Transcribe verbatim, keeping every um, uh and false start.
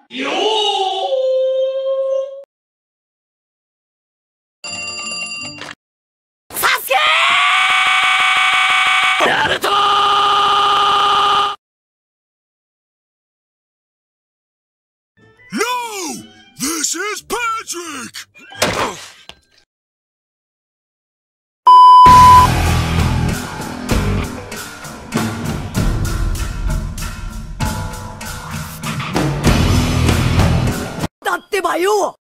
よーサスケーナルト No! This is Patrick! だってばよ